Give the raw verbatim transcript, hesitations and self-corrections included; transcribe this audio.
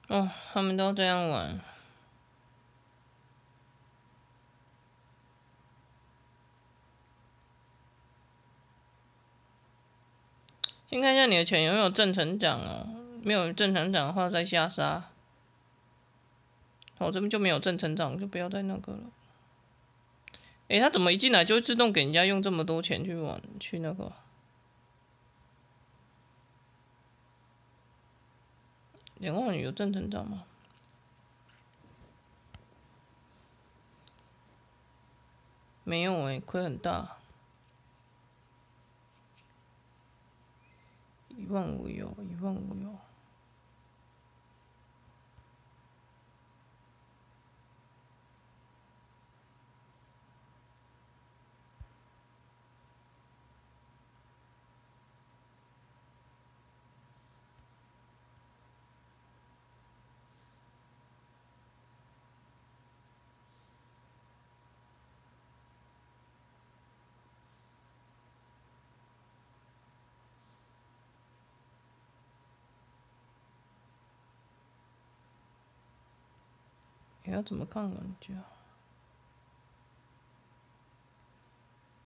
哦，他们都这样玩。先看一下你的钱有没有正成长哦，没有正成长的话再下杀。我、哦、这边就没有正成长，就不要再那个了。诶、欸，他怎么一进来就会自动给人家用这么多钱去玩去那个？两万有正成长吗？没有诶、欸，亏很大。一万五有，一万五有。你要怎么看玩家？